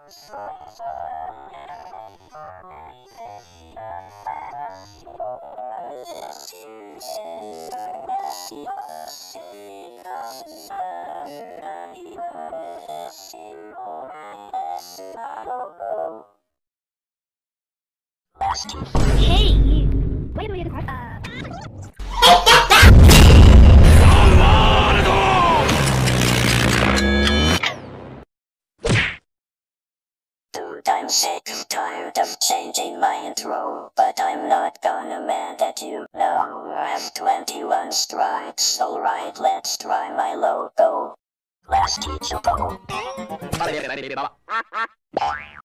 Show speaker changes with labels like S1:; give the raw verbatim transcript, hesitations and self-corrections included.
S1: Hey, you. Wait a minute. Uh...
S2: Dude, I'm sick and tired of changing my intro, but I'm not gonna mad at you. No, I have twenty-one strikes. Alright, let's try my logo. Klasky, Csupo.